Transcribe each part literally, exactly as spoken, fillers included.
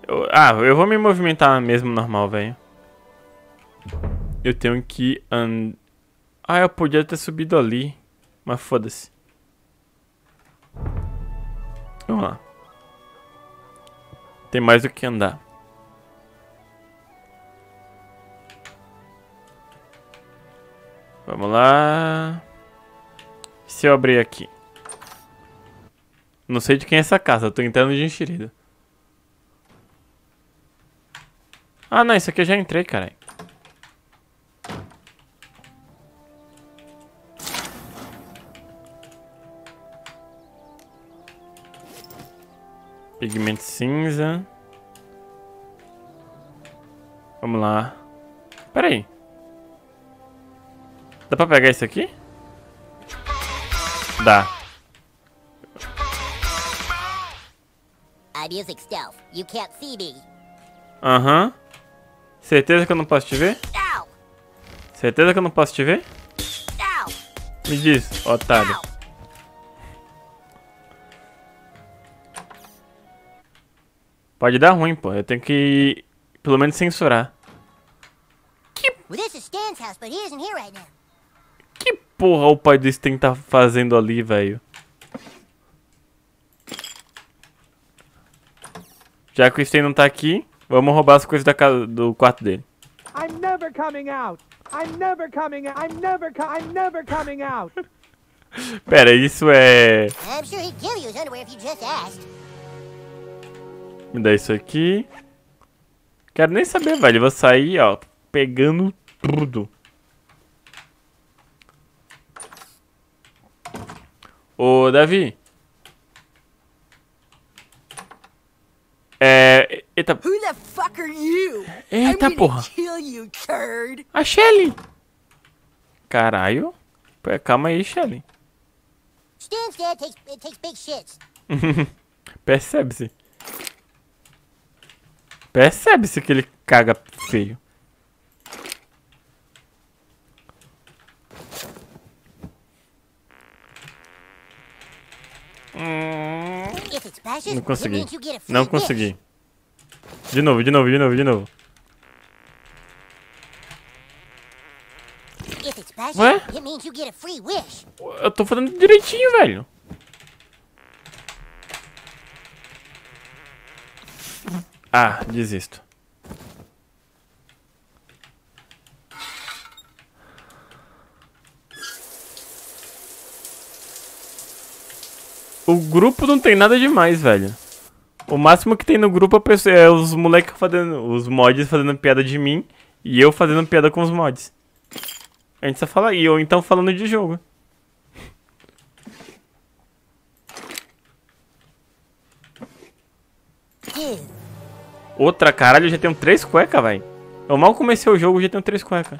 Eu, ah, eu vou me movimentar mesmo normal, velho. Eu tenho que and... Ah, eu podia ter subido ali. Mas foda-se. Vamos lá. Tem mais do que andar. Vamos lá. Se eu abrir aqui. Não sei de quem é essa casa, eu tô entrando de enxerido. Ah, não, isso aqui eu já entrei, caralho. Pigmento cinza. Vamos lá. Pera aí. Dá pra pegar isso aqui? Dá. I'm using stealth. You can't see me. Aham. Uhum. Certeza que eu não posso te ver? Ow! Certeza que eu não posso te ver? Ow! Me diz, otário. Ow! Pode dar ruim, pô. Eu tenho que pelo menos censurar. Que, Well, this is Stan's house, but he isn't here right now. que porra o pai do Stan tá fazendo ali, velho? Já que o Stan não tá aqui, vamos roubar as coisas da casa, do quarto dele. I'm never coming out. I'm never coming out. I'm never co I'm never coming out. Pera, isso é... I'm sure he'd give you his underwear if you just asked. Me dá isso aqui. Quero nem saber, velho. Eu vou sair, ó, pegando tudo. Ô, Davi. É... Eita. Who the fuck are you? Eita, I'm gonna porra. kill you, turd. A Shelly. Caralho. Pô, calma aí, Shelly. Stan's dad takes it takes big shits. Percebe-se. Percebe-se que ele caga feio. If it splashes, Não it consegui. means you get a free Não wish. consegui. De novo, de novo, de novo, de novo. If it splashes, Ué? it means you get a free wish. Eu tô fazendo direitinho, velho. Ah, desisto. O grupo não tem nada demais, velho. O máximo que tem no grupo é os moleques fazendo... Os mods fazendo piada de mim. E eu fazendo piada com os mods. A gente só fala... E eu então falando de jogo. Dude, Outra, caralho, eu já tenho três cuecas, velho. Eu mal comecei o jogo, já tenho três cuecas.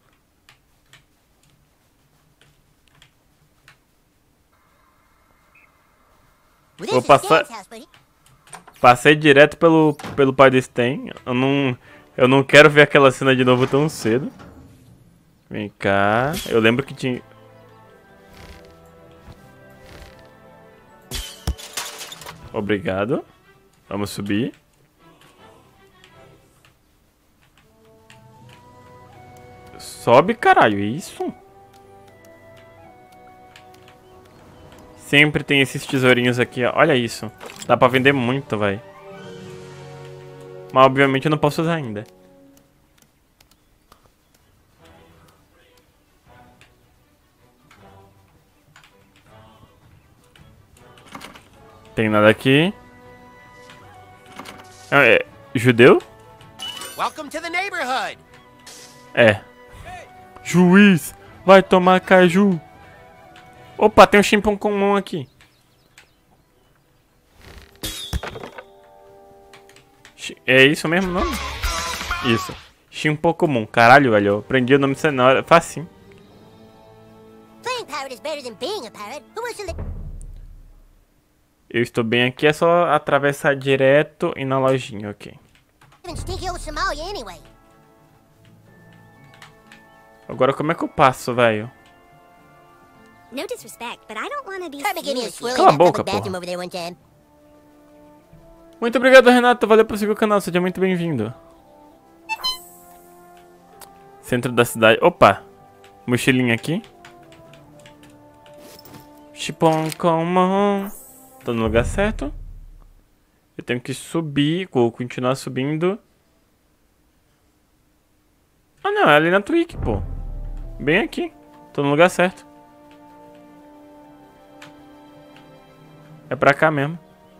well, Vou this is passar... Stan's house, buddy. Passei direto pelo, pelo pai do Stan. Eu não, eu não quero ver aquela cena de novo tão cedo. Vem cá. Eu lembro que tinha... Obrigado. Vamos subir. Sobe, caralho. Isso. Sempre tem esses tesourinhos aqui, ó. Olha isso. Dá pra vender muito, velho. Mas obviamente eu não posso usar ainda. Tem nada aqui. Ah, é judeu? Welcome to the neighborhood. É. Juiz, vai tomar caju. Opa, tem um chimpão comum aqui. É isso mesmo o nome? Isso. Chimpão comum. Caralho, velho. Eu aprendi o nome dessa na hora. Facinho. Playing pirate is better than being a pirate. Who wants to live? Eu estou bem aqui, é só atravessar direto e na lojinha, ok. in stinky old Somalia anyway? Agora como é que eu passo, velho? No disrespect, but I don't want to be Try to give me a seen with swirly you. Cala a in that boca, public bathroom porra. over there one time. Muito obrigado, Renato. Valeu por seguir o canal. Seja muito bem-vindo. Centro da cidade. Opa. Mochilinha aqui. Chipon, come. Tô no lugar certo. Eu tenho que subir. Vou continuar subindo. Ah, não. É ali na Twig, pô. Bem aqui. Tô no lugar certo. É pra cá mesmo.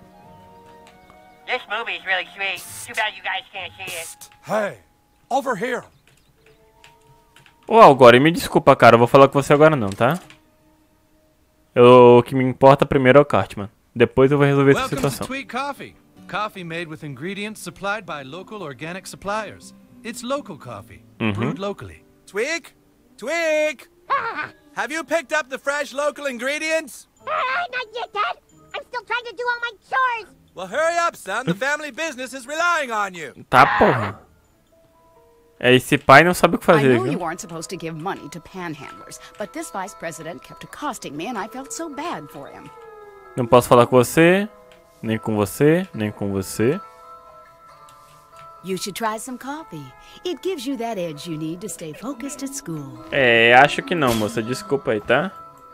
This movie is really sweet. Too bad you guys can't see it. Hey, over here. Ô, Algore, me desculpa, cara. Eu vou falar com você agora não, tá? Eu, o que me importa primeiro é o Cartman. Depois eu vou resolver essa Welcome to situação. Tweak Coffee. Coffee made with ingredients supplied by local organic suppliers. It's local coffee, brewed locally. Twig? Twig! Have you picked up the fresh local ingredients? Ah, not yet, Dad. I'm still trying to do all my chores. Well, hurry up, son. The family business is relying on you. Tá, porra. É, esse pai não sabe o que I fazer, know viu? you aren't supposed to give money to panhandlers, but this vice president kept accosting me and I felt so bad for him. Não posso falar com você, nem com você, nem com você. You should try some coffee. It gives you that edge you need to stay focused at school. É, acho que não, moça. Desculpa aí, tá?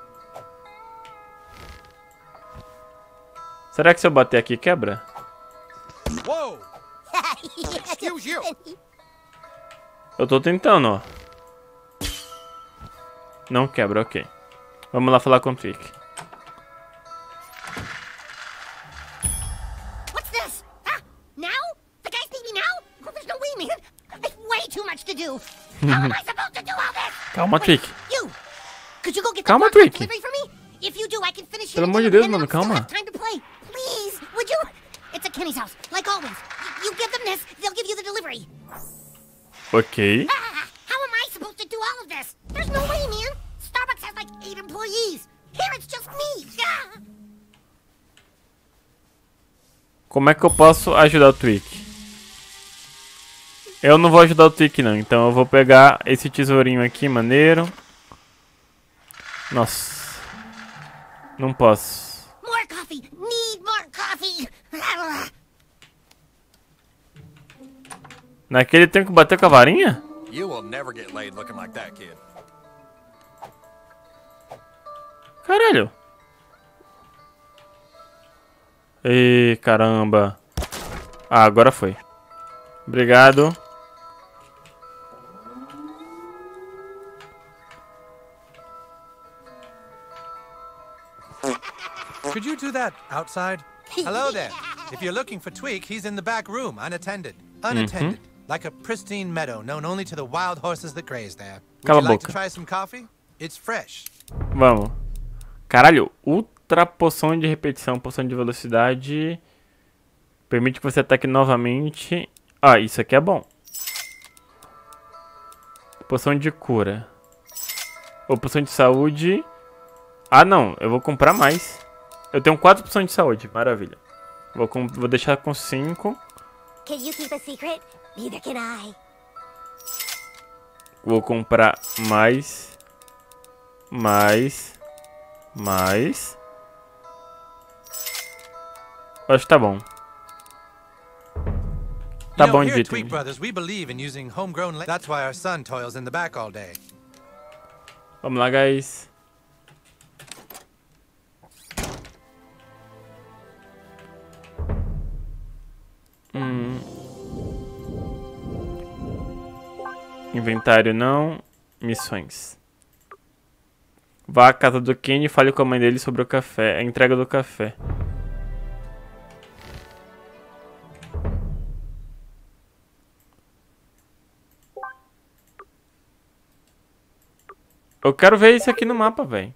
Será que se eu bater aqui quebra? Whoa! Excuse you. Eu tô tentando, ó. Não quebra, ok. Vamos lá falar com o Twig. What's this? Huh? Now? The guys need me now? Oh, there's no way, man. It's way too much to do. How am I supposed to do all this? Calma, Twig. You! Could you go get Calma, the Twig Twig. delivery for me? If you do, I can finish Pelo it amor de and Deus, then mano, I'll still calma. have time to play. Please, would you? It's at Kenny's house, like always. You give them this, they'll give you the delivery. Ok. Ah, how am I supposed to do all of this? There's no way, man. Starbucks has like eight employees. Here it's just me. Ah. Como é que eu posso ajudar o Twig? Eu não vou ajudar o Twig, não. Então eu vou pegar esse tesourinho aqui, maneiro. Nossa. Não posso. More coffee. Need more coffee. Ah. Naquele tempo que bateu com a varinha? You will never get laid looking like that, kid. Caralho. Ih, caramba. Ah, agora foi. Obrigado. Could you do that outside? Hello there. If you're looking for Tweak, he's in the back room, unattended. Unattended. Like a pristine meadow known only to the wild horses that graze there. Would Cala you a like to boca. try some coffee? It's fresh. Vamos. Caralho, ultra poção de repetição, poção de velocidade. Permite que você ataque novamente. Ah, isso aqui é bom. Poção de cura. Ou poção de saúde. Ah, não. Eu vou comprar mais. Eu tenho quatro poções de saúde. Maravilha. Vou, com... vou deixar com cinco. Can you keep a secret? Neither can I. Vou comprar mais. Mais. Mais. Acho que tá bom. Tá you know, bom here de at Tweak item. Brothers, we believe in using homegrown. La- That's why our son toils in the back all day. Vamos lá, guys. Hum. Inventário não. Missões. Vá à casa do Kenny e fale com a mãe dele sobre o café. A entrega do café. Eu quero ver isso aqui no mapa, velho.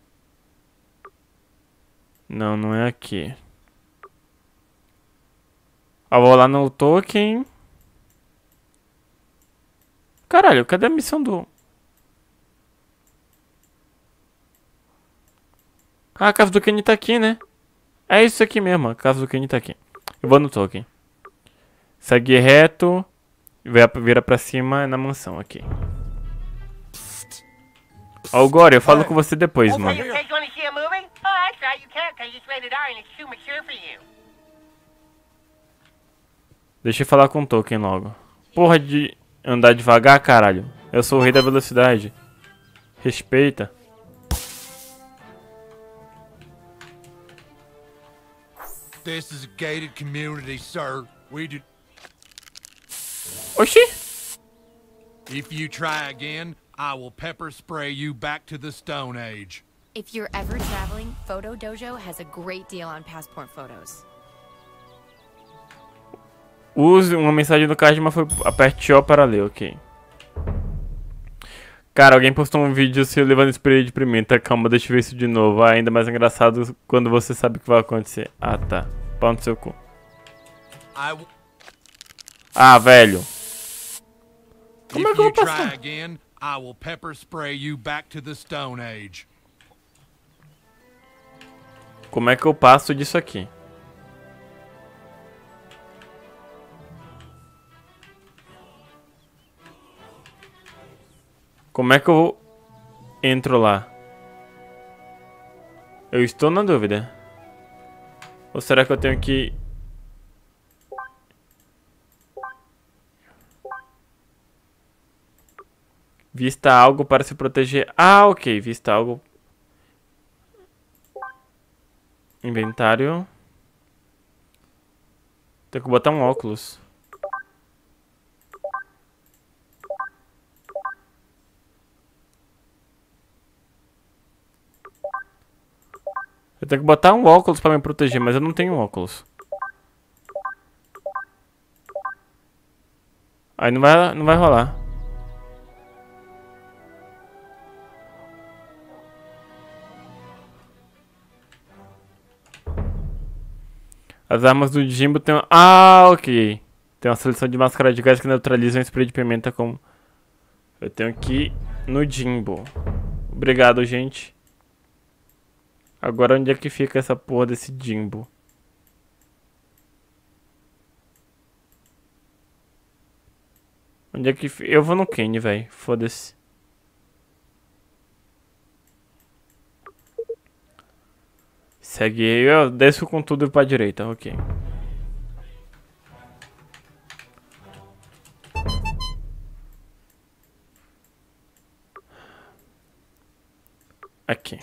Não, não é aqui. Eu vou lá no token. Caralho, cadê a missão do... Ah, a casa do Kenny tá aqui, né? É isso aqui mesmo, a casa do Kenny tá aqui. Eu vou no token. Segue reto. Vira, vira pra cima na mansão aqui. Ó, Gore, eu falo com você depois, Over mano. here. You guys want to see a movie? Oh, that's right, you can't because it's rated R and it's too mature for you. Deixa eu falar com o Token logo. Porra de andar devagar, caralho. Eu sou o rei da velocidade. Respeita. This is a gated community, sir. We do. Oxi. If you try again, I will pepper spray you back to the Stone Age. If you're ever traveling, Photo Dojo has a great deal on passport photos. Use uma mensagem no card, mas foi aperte O para ler, ok. Cara, alguém postou um vídeo se eu levando spray de pimenta. Calma, deixa eu ver isso de novo. Ah, ainda mais engraçado quando você sabe o que vai acontecer. Ah, tá. Pau no seu cu. Ah, velho. Como é que eu vou passar? Again, I will pepper spray you back to the Stone Age. Como é que eu passo disso aqui? Como é que eu entro lá? Eu estou na dúvida. Ou será que eu tenho que... Vista algo para se proteger. Ah, ok. Vista algo. Inventário. Tem que botar um óculos. Eu tenho que botar um óculos para me proteger, mas eu não tenho óculos. Aí não vai, não vai rolar. As armas do Jimbo tem... Ah, ok. Tem uma seleção de máscara de gás que neutraliza um spray de pimenta com... Eu tenho que ir no Jimbo. Obrigado, gente. Agora onde é que fica essa porra desse Jimbo? Onde é que fica? Eu vou no Kenny, velho. Foda-se. Segue aí, eu desço com tudo pra direita, ok. Aqui.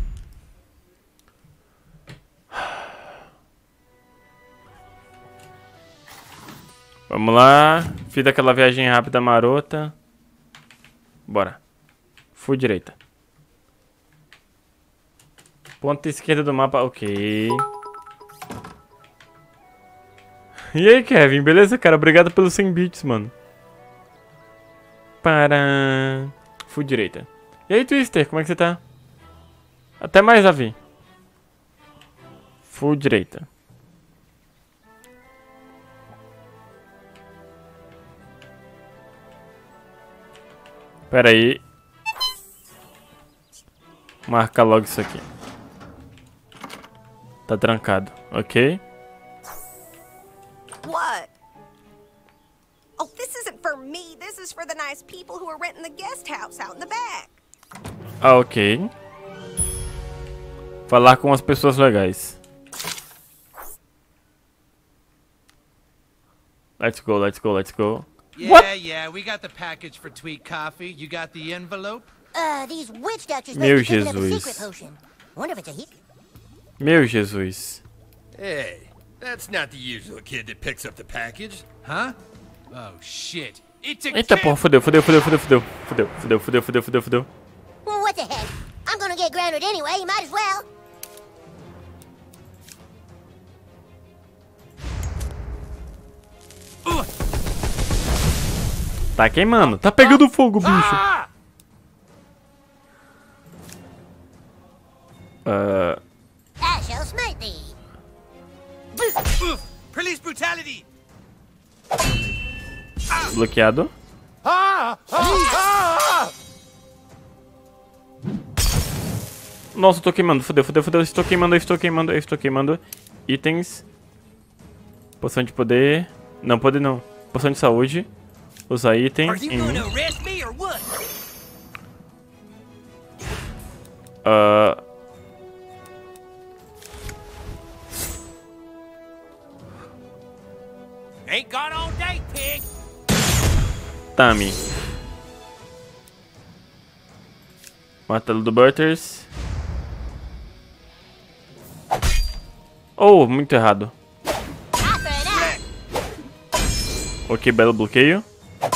Vamos lá. Fiz aquela viagem rápida marota. Bora. Fui direita. Ponta esquerda do mapa, ok. E aí, Kevin, beleza, cara? Obrigado pelos cem bits, mano. Para... Fui direita. E aí, Twister, como é que você tá? Até mais, Davi. Fui direita. Pera aí. Marca logo isso aqui. Tá trancado, ok? What? Oh, this isn't for me. This is for the nice people who are renting the guest house out in the back. Ah, ok. Falar com as pessoas legais. Let's go, let's go, let's go. Yeah, What? yeah, we got the package for Tweak Coffee. You got the envelope? Uh, these witch doctors Meu might be picking up a Jesus. secret potion. Wonder if it's a hit. Meu Jesus. Hey, that's not the usual kid that picks up the package. Huh? Oh, shit. It's a Eita porra, fudeu, fudeu, fudeu, fudeu, fudeu. Fudeu, fudeu, fudeu, fudeu, fudeu, fudeu. Well, what the heck? I'm gonna get grounded anyway. You might as well. Tá queimando, tá pegando fogo, bicho. Uh, I shall smite thee. Police brutality! bloqueado. Ah! Ah! Nossa, eu tô queimando, fudeu, fudeu, fudeu. Estou queimando, eu estou queimando, eu estou queimando. Itens. Poção de poder. Não, poder não. Poção de saúde. Usar item. Em... Uh... Ain't gone all day, pig. Tammy. Martelo do Butters. Oh, muito errado. Ok, belo bloqueio.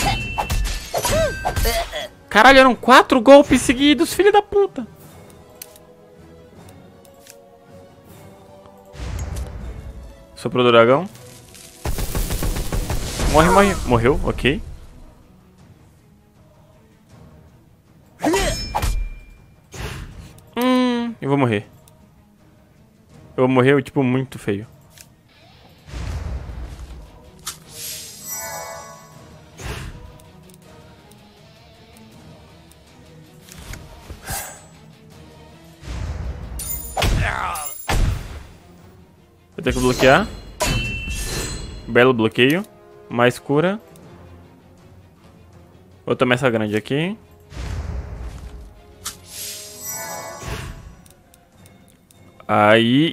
Caralho, eram quatro golpes seguidos, filho da puta. Soprou do dragão. Morre, morre. Morreu, ok. Hum, eu vou morrer. Eu vou morrer, tipo, muito feio. Vou ter que bloquear. Belo bloqueio. Mais cura. Vou tomar essa grande aqui. Aí.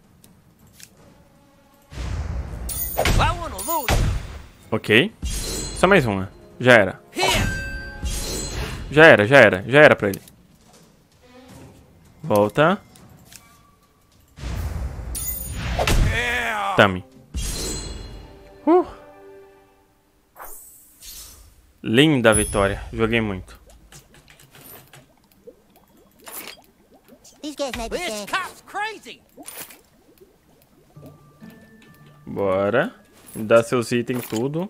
Ok. Só mais uma. Já era. Já era, já era. Já era pra ele. Volta. Tammy. Uh. Linda a vitória. Joguei muito. Bora. Dá seus itens tudo.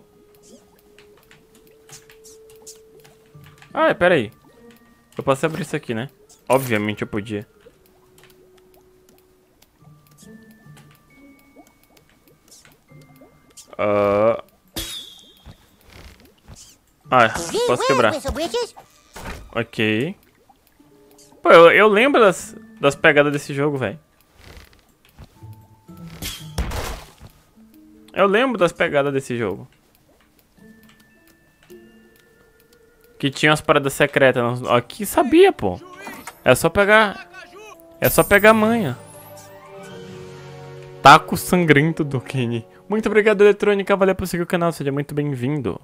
Ah, pera aí. Eu posso abrir isso aqui, né? Obviamente eu podia. Uh... Ah, posso quebrar. Ok. Pô, eu, eu lembro das, das pegadas desse jogo, velho. Eu lembro das pegadas desse jogo. Que tinha umas paradas secretas. Aqui sabia, pô. É só pegar... É só pegar a manha. Taco sangrento do Kenny. Muito obrigado, Eletrônica. Valeu por seguir o canal. Seja muito bem-vindo.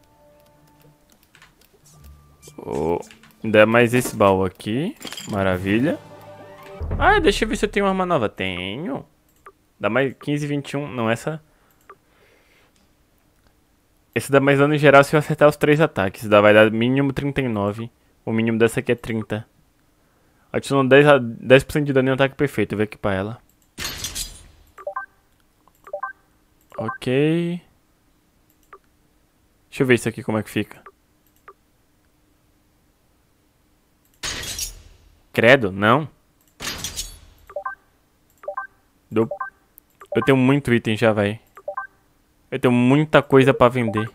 Oh, ainda mais esse baú aqui. Maravilha. Ah, deixa eu ver se eu tenho uma arma nova. Tenho. Dá mais quinze, vinte e um. Não, essa... Esse dá mais dano em geral se eu acertar os três ataques. Dá, vai dar mínimo trinta e nove. O mínimo dessa aqui é trinta. Adiciona dez por cento de dano em ataque perfeito. Eu vou equipar ela. Ok. Deixa eu ver isso aqui como é que fica. Credo, não. Deu... Eu tenho muito item já, vai. Eu tenho muita coisa pra vender.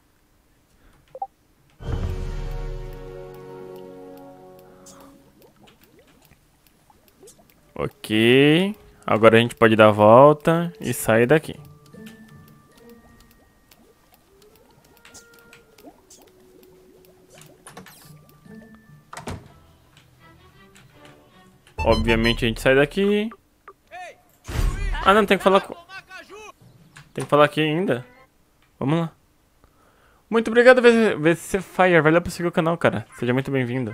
Ok. Agora a gente pode dar a volta e sair daqui. Obviamente a gente sai daqui. Ah, não, tem que falar com... Tem que falar aqui ainda. Vamos lá. Muito obrigado, V C Fire. Valeu por seguir o canal, cara. Seja muito bem-vindo.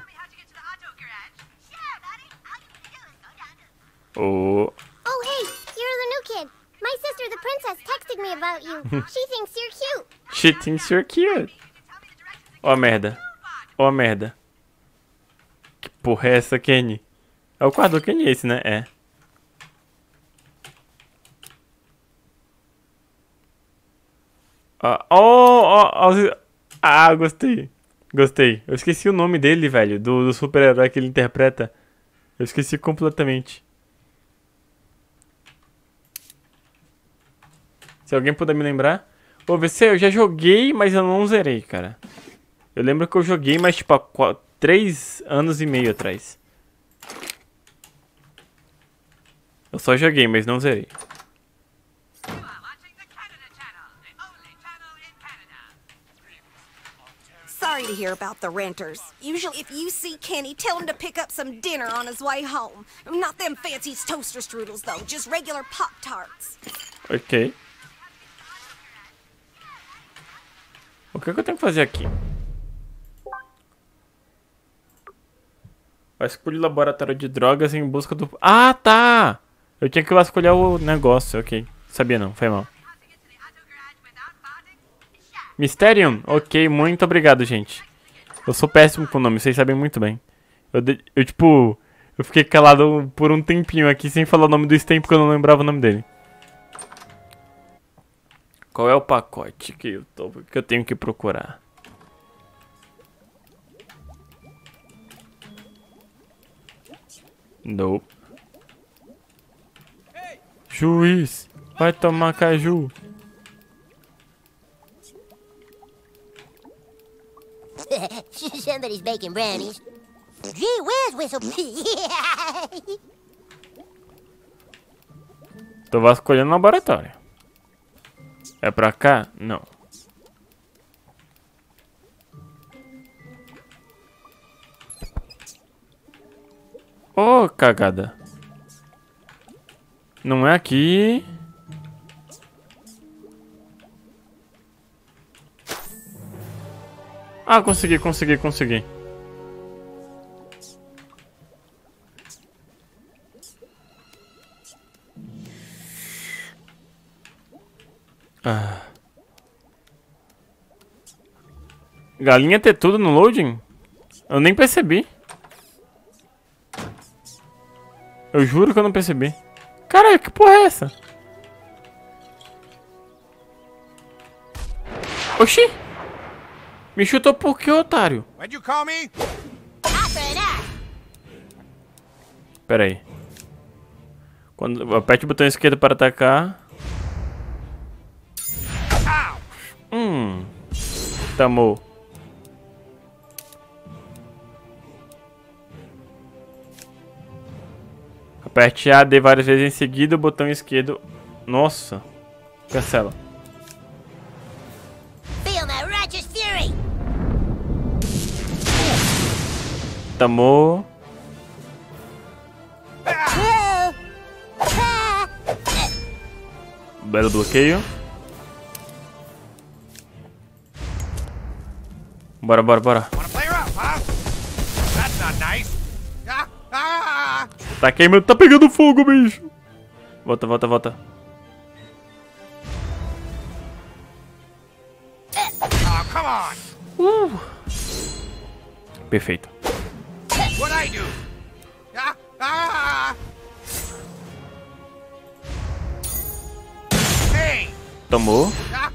Oh. Oh, hey, you're the new kid. My sister, the princess, texted me about you. She thinks you're cute. She thinks you're cute. Ó a merda. Ó a merda. Que porra é essa, Kenny? É o quarto do Kenny esse, né? É. Ah, oh, oh, oh, ah, gostei. Gostei. Eu esqueci o nome dele, velho. Do, do super-herói que ele interpreta. Eu esqueci completamente. Se alguém puder me lembrar. Ô, V C, eu já joguei, mas eu não zerei, cara. Eu lembro que eu joguei, mas tipo, há quatro, três anos e meio atrás. Eu só joguei, mas não zerei. Sorry to hear about the renters. Usually if you see Kenny, tell him to pick up some dinner on his way home. Not them fancy toaster strudels, though. Just regular Pop-Tarts. Ok. O que, que eu tenho que fazer aqui? Vasculhe o laboratório de drogas em busca do... Ah, tá! Eu tinha que vasculhar o negócio, ok. Sabia não, foi mal. Mysterium? Ok, muito obrigado, gente. Eu sou péssimo com o nome, vocês sabem muito bem. Eu, de... eu tipo... Eu fiquei calado por um tempinho aqui sem falar o nome do Stem porque eu não lembrava o nome dele. Qual é o pacote que eu, tô... que eu tenho que procurar? Não. Juiz, vai tomar caju. Somebody's baking brownies. Gee whiz, Whistle. Tô vasculhando o laboratório. É pra cá? Não. Ô, oh, cagada. Não é aqui. Ah, consegui, consegui, consegui. Ah. Galinha ter tudo no loading? Eu nem percebi. Eu juro que eu não percebi. Caralho, que porra é essa? Oxi! Me chutou por quê, otário? What'd you call me? Pera aí. Quando aperte o botão esquerdo para atacar. Hum. Tamou. Aperte A D várias vezes em seguida, o botão esquerdo. Nossa. Cancela. Feel my righteous fury. Tamou. Belo bloqueio. Bora, bora, bora. Tá queimando, tá pegando fogo, bicho. Volta, volta, volta. Uh. Perfeito. Tomou.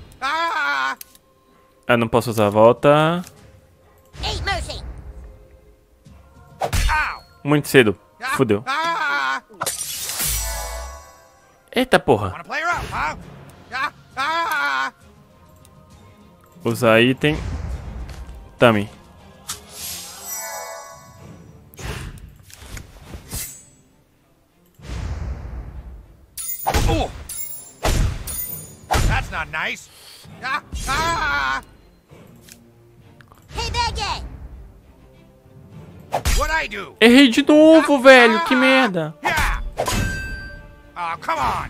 Ah, não posso usar a volta. Muito cedo. Fudeu. Eita porra. Usar item. Tami. That's not nice. Hey, Baggy! What I do? Errei de novo, velho. Que merda. Oh, come on.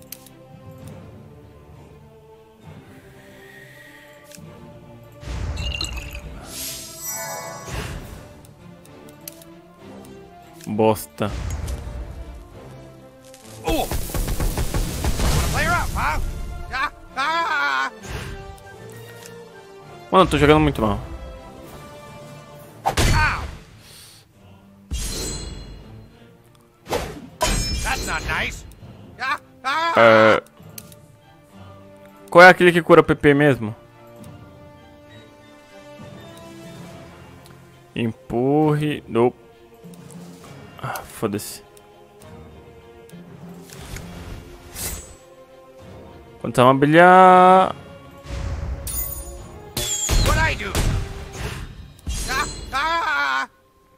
Bosta. Oh. Wanna play her up, huh? Ah, ah. Mano, eu tô jogando muito mal. Uh, qual é aquele que cura P P mesmo? Empurre. Nope. Ah, foda-se. Quanto uma bilhar. What I do? Ah, ah.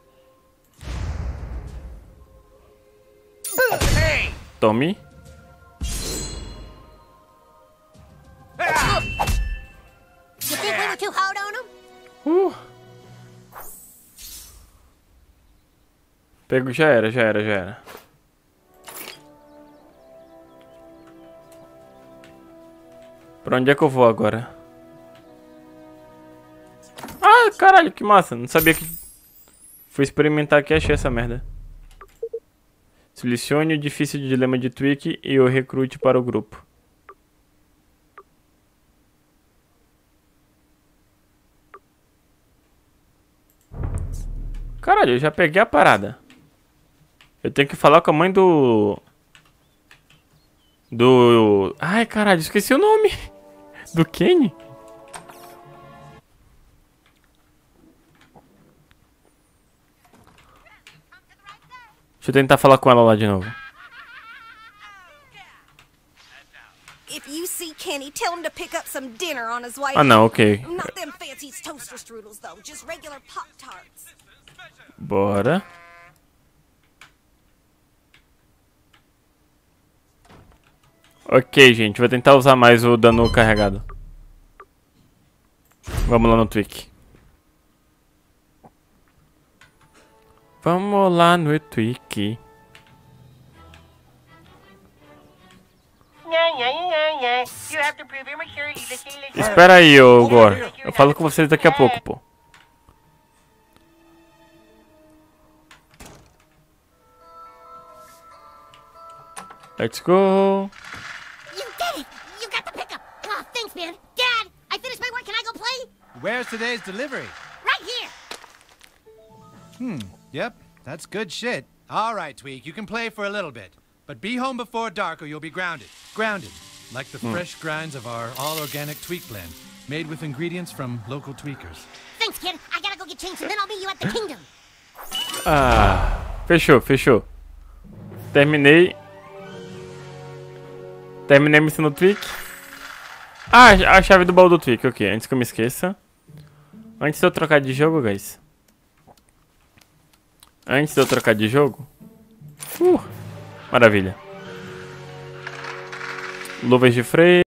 Hey. Tome. You think we were too hard on him? Uh. Pego, já era, já era, já era. Pra onde é que eu vou agora? Caralho, que massa. Não sabia que... Fui experimentar aqui e achei essa merda. Selecione o difícil dilema de Tweak e o recrute para o grupo. Caralho, eu já peguei a parada. Eu tenho que falar com a mãe do... Do... Ai, caralho, esqueci o nome. Do Kenny. Deixa eu tentar falar com ela lá de novo. If you see Kenny, tell him to pick up some dinner on his way. Ah, não, ok. Not them fancy toaster strudels though, just regular Pop-Tarts. Bora. Ok, gente, vou tentar usar mais o dano carregado. Vamos lá no Tweak. Vamos lá no Tweak. Espera aí, ô Gore. Eu falo com vocês daqui a pouco, pô. Let's go. You did it! You got the pickup! Oh, thanks, man. Dad, I finished my work. Can I go play? Where's today's delivery? Right here! Hmm, yep, that's good shit. All right, Tweak, you can play for a little bit. But be home before dark or you'll be grounded. Grounded, like the Hmm. fresh grinds of our all-organic Tweak blend, made with ingredients from local tweakers. Thanks, kid. I gotta go get changed and then I'll meet you at the kingdom. Ah, fechou, fechou. Terminei. Terminei a missão do Tweak. Ah, a chave do baú do Tweak, ok. Antes que eu me esqueça. Antes de eu trocar de jogo, guys. Antes de eu trocar de jogo. Uh, maravilha. Luvas de freio.